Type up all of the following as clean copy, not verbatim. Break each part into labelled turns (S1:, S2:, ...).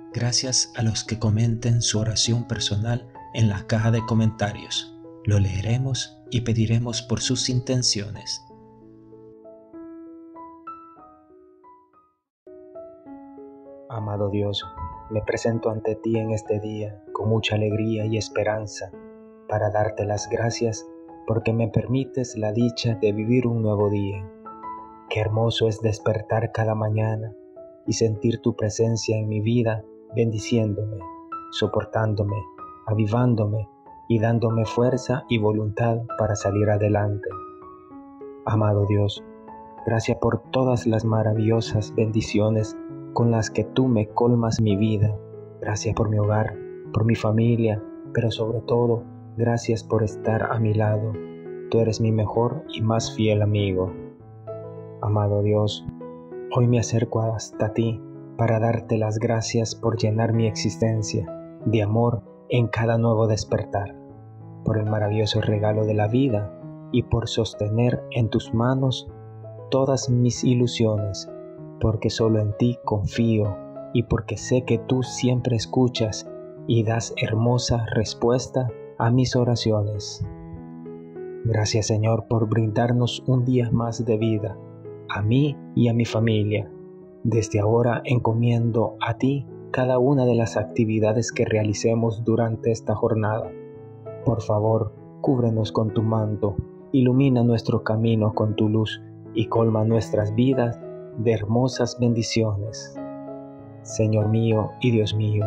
S1: Gracias a los que comenten su oración personal en la caja de comentarios. Lo leeremos y pediremos por sus intenciones.
S2: Amado Dios, me presento ante ti en este día con mucha alegría y esperanza para darte las gracias porque me permites la dicha de vivir un nuevo día. Qué hermoso es despertar cada mañana y sentir tu presencia en mi vida, bendiciéndome, soportándome, avivándome y dándome fuerza y voluntad para salir adelante. Amado Dios, gracias por todas las maravillosas bendiciones con las que tú me colmas mi vida. Gracias por mi hogar, por mi familia, pero sobre todo, gracias por estar a mi lado. Tú eres mi mejor y más fiel amigo. Amado Dios, hoy me acerco hasta ti para darte las gracias por llenar mi existencia de amor en cada nuevo despertar, por el maravilloso regalo de la vida y por sostener en tus manos todas mis ilusiones, porque solo en ti confío y porque sé que tú siempre escuchas y das hermosa respuesta a mis oraciones. Gracias, Señor, por brindarnos un día más de vida, a mí y a mi familia. Desde ahora encomiendo a ti cada una de las actividades que realicemos durante esta jornada. Por favor, cúbrenos con tu manto, ilumina nuestro camino con tu luz y colma nuestras vidas de hermosas bendiciones. Señor mío y Dios mío,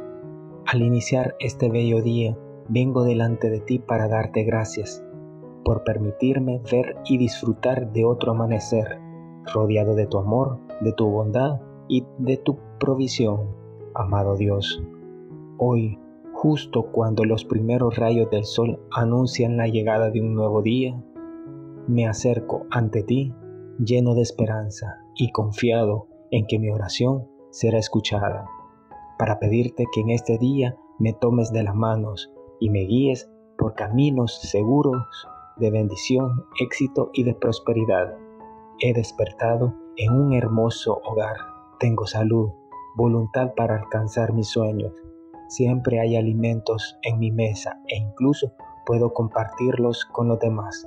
S2: al iniciar este bello día, vengo delante de ti para darte gracias por permitirme ver y disfrutar de otro amanecer, rodeado de tu amor, de tu bondad y de tu provisión. Amado Dios, hoy, justo cuando los primeros rayos del sol anuncian la llegada de un nuevo día, me acerco ante ti lleno de esperanza y confiado en que mi oración será escuchada, para pedirte que en este día me tomes de las manos y me guíes por caminos seguros de bendición, éxito y de prosperidad. He despertado en un hermoso hogar, tengo salud, voluntad para alcanzar mis sueños, siempre hay alimentos en mi mesa e incluso puedo compartirlos con los demás.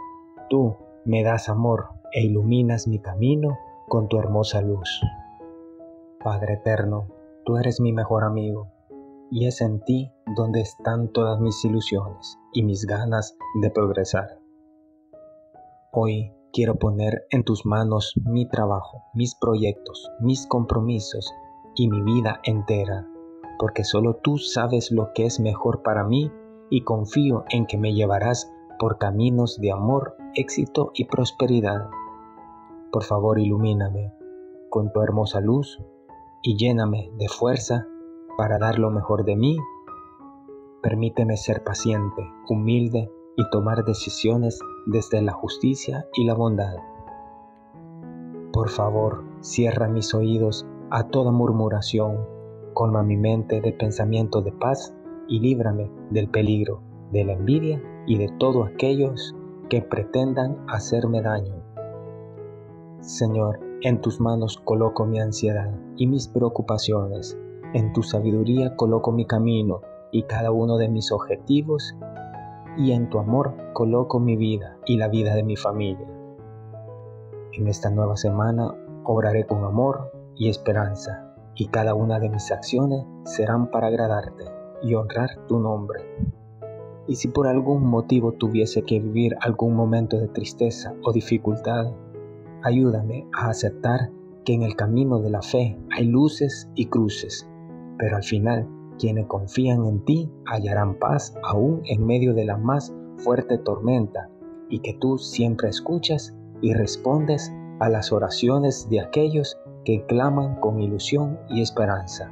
S2: Tú me das amor e iluminas mi camino con tu hermosa luz. Padre eterno, tú eres mi mejor amigo y es en ti donde están todas mis ilusiones y mis ganas de progresar. Hoy quiero poner en tus manos mi trabajo, mis proyectos, mis compromisos y mi vida entera, porque solo tú sabes lo que es mejor para mí y confío en que me llevarás por caminos de amor, éxito y prosperidad. Por favor, ilumíname con tu hermosa luz y lléname de fuerza para dar lo mejor de mí. Permíteme ser paciente, humilde y tomar decisiones desde la justicia y la bondad. Por favor, cierra mis oídos a toda murmuración, colma mi mente de pensamientos de paz y líbrame del peligro, de la envidia y de todos aquellos que pretendan hacerme daño. Señor, en tus manos coloco mi ansiedad y mis preocupaciones, en tu sabiduría coloco mi camino y cada uno de mis objetivos, y en tu amor coloco mi vida y la vida de mi familia. En esta nueva semana obraré con amor y esperanza, y cada una de mis acciones serán para agradarte y honrar tu nombre. Y si por algún motivo tuviese que vivir algún momento de tristeza o dificultad, ayúdame a aceptar que en el camino de la fe hay luces y cruces, pero al final quienes confían en ti hallarán paz aún en medio de la más fuerte tormenta, y que tú siempre escuchas y respondes a las oraciones de aquellos que claman con ilusión y esperanza.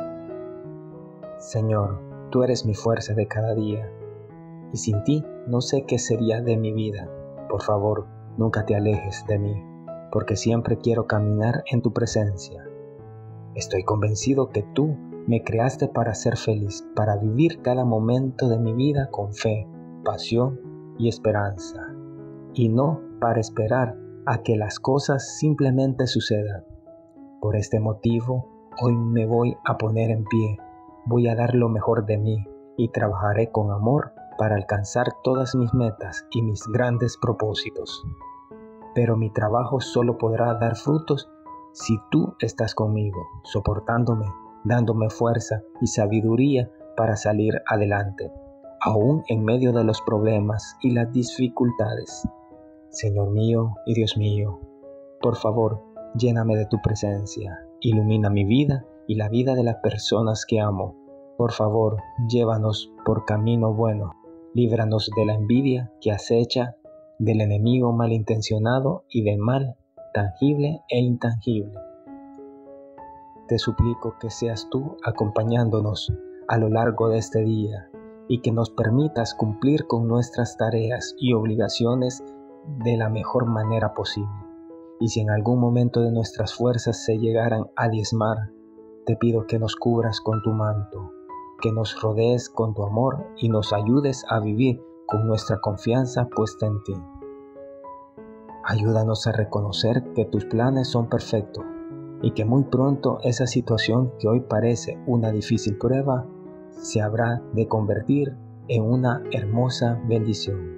S2: Señor, tú eres mi fuerza de cada día, y sin ti no sé qué sería de mi vida. Por favor, nunca te alejes de mí, porque siempre quiero caminar en tu presencia. Estoy convencido que tú me creaste para ser feliz, para vivir cada momento de mi vida con fe, pasión y esperanza, y no para esperar a que las cosas simplemente sucedan. Por este motivo, Hoy me voy a poner en pie, voy a dar lo mejor de mí y trabajaré con amor para alcanzar todas mis metas y mis grandes propósitos. Pero mi trabajo solo podrá dar frutos si tú estás conmigo, soportándome, dándome fuerza y sabiduría para salir adelante, aún en medio de los problemas y las dificultades. Señor mío y Dios mío, por favor, lléname de tu presencia, ilumina mi vida y la vida de las personas que amo. Por favor, llévanos por camino bueno, líbranos de la envidia que acecha, del enemigo malintencionado y del mal tangible e intangible. Te suplico que seas tú acompañándonos a lo largo de este día y que nos permitas cumplir con nuestras tareas y obligaciones de la mejor manera posible. Y si en algún momento de nuestras fuerzas se llegaran a diezmar, te pido que nos cubras con tu manto, que nos rodees con tu amor y nos ayudes a vivir con nuestra confianza puesta en ti. Ayúdanos a reconocer que tus planes son perfectos y que muy pronto esa situación que hoy parece una difícil prueba se habrá de convertir en una hermosa bendición.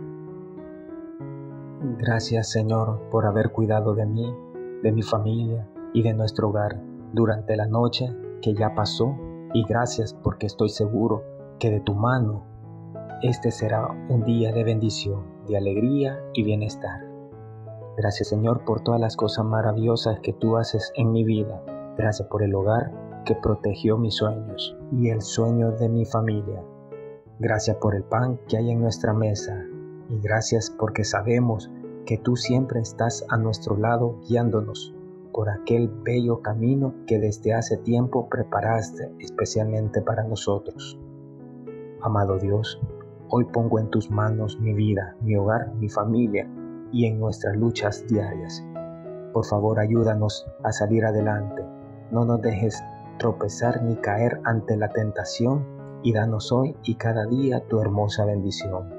S2: Gracias, Señor, por haber cuidado de mí, de mi familia y de nuestro hogar durante la noche que ya pasó, y gracias porque estoy seguro que de tu mano este será un día de bendición, de alegría y bienestar. Gracias, Señor, por todas las cosas maravillosas que tú haces en mi vida. Gracias por el hogar que protegió mis sueños y el sueño de mi familia. Gracias por el pan que hay en nuestra mesa. Y gracias porque sabemos que tú siempre estás a nuestro lado guiándonos por aquel bello camino que desde hace tiempo preparaste especialmente para nosotros. Amado Dios, hoy pongo en tus manos mi vida, mi hogar, mi familia y en nuestras luchas diarias. Por favor, ayúdanos a salir adelante. No nos dejes tropezar ni caer ante la tentación y danos hoy y cada día tu hermosa bendición.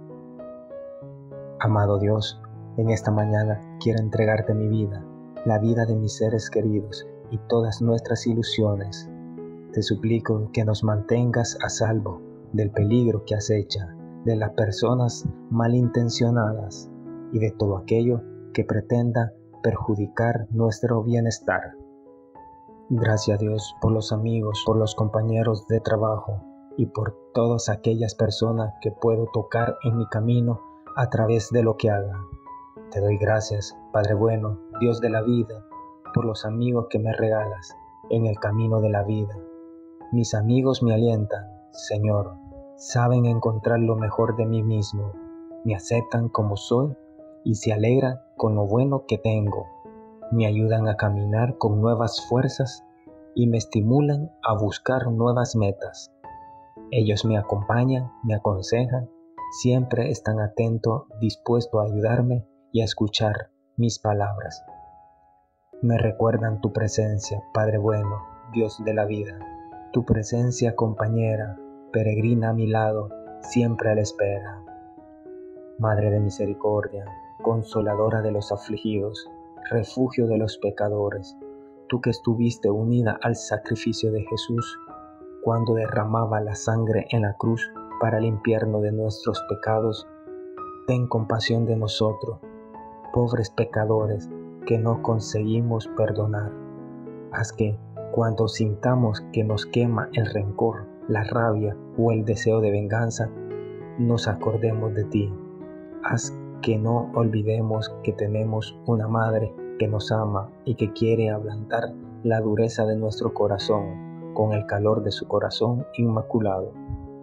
S2: Amado Dios, en esta mañana quiero entregarte mi vida, la vida de mis seres queridos y todas nuestras ilusiones. Te suplico que nos mantengas a salvo del peligro que acecha, de las personas malintencionadas y de todo aquello que pretenda perjudicar nuestro bienestar. Gracias, Dios, por los amigos, por los compañeros de trabajo y por todas aquellas personas que puedo tocar en mi camino a través de lo que haga. Te doy gracias, Padre bueno, Dios de la vida, por los amigos que me regalas en el camino de la vida. Mis amigos me alientan, Señor, saben encontrar lo mejor de mí mismo, me aceptan como soy y se alegran con lo bueno que tengo. Me ayudan a caminar con nuevas fuerzas y me estimulan a buscar nuevas metas. Ellos me acompañan, me aconsejan, siempre están atentos, dispuestos a ayudarme y a escuchar mis palabras. Me recuerdan tu presencia, Padre bueno, Dios de la vida, tu presencia compañera, peregrina a mi lado, siempre a la espera. Madre de misericordia, consoladora de los afligidos, refugio de los pecadores, tú que estuviste unida al sacrificio de Jesús, cuando derramaba la sangre en la cruz para limpiarnos de nuestros pecados, ten compasión de nosotros, pobres pecadores que no conseguimos perdonar. Haz que, cuando sintamos que nos quema el rencor, la rabia o el deseo de venganza, nos acordemos de ti. Haz que no olvidemos que tenemos una madre que nos ama y que quiere ablandar la dureza de nuestro corazón con el calor de su corazón inmaculado.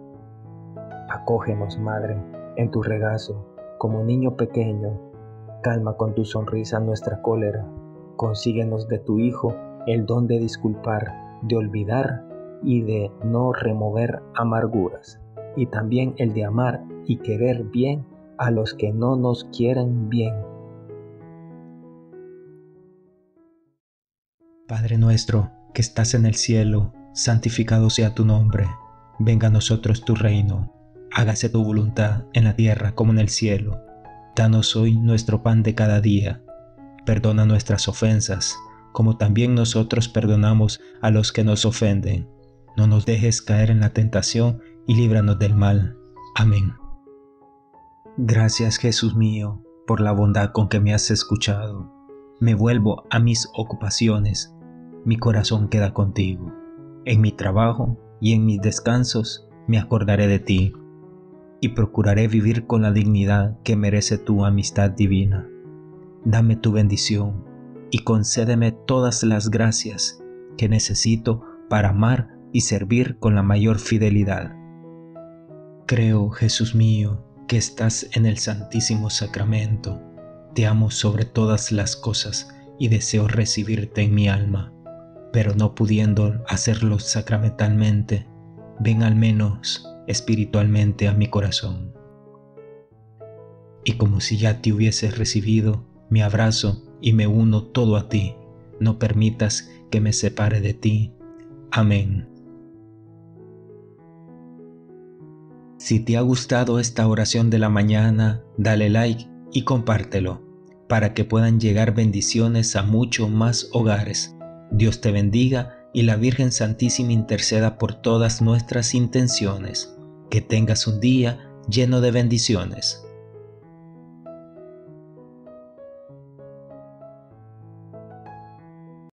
S2: Acógenos, Madre, en tu regazo, como niño pequeño. Calma con tu sonrisa nuestra cólera. Consíguenos de tu Hijo el don de disculpar, de olvidar y de no remover amarguras, y también el de amar y querer bien a los que no nos quieren bien.
S1: Padre nuestro, que estás en el cielo, santificado sea tu nombre. Venga a nosotros tu reino. Hágase tu voluntad en la tierra como en el cielo. Danos hoy nuestro pan de cada día. Perdona nuestras ofensas, como también nosotros perdonamos a los que nos ofenden. No nos dejes caer en la tentación y líbranos del mal. Amén. Gracias, Jesús mío, por la bondad con que me has escuchado. Me vuelvo a mis ocupaciones. Mi corazón queda contigo. En mi trabajo y en mis descansos me acordaré de ti y procuraré vivir con la dignidad que merece tu amistad divina. Dame tu bendición y concédeme todas las gracias que necesito para amar y servir con la mayor fidelidad. Creo, Jesús mío, que estás en el Santísimo Sacramento. Te amo sobre todas las cosas y deseo recibirte en mi alma, pero no pudiendo hacerlo sacramentalmente, ven al menos espiritualmente a mi corazón. Y como si ya te hubieses recibido, me abrazo y me uno todo a ti. No permitas que me separe de ti. Amén. Si te ha gustado esta oración de la mañana, dale like y compártelo, para que puedan llegar bendiciones a muchos más hogares. Dios te bendiga y la Virgen Santísima interceda por todas nuestras intenciones. Que tengas un día lleno de bendiciones.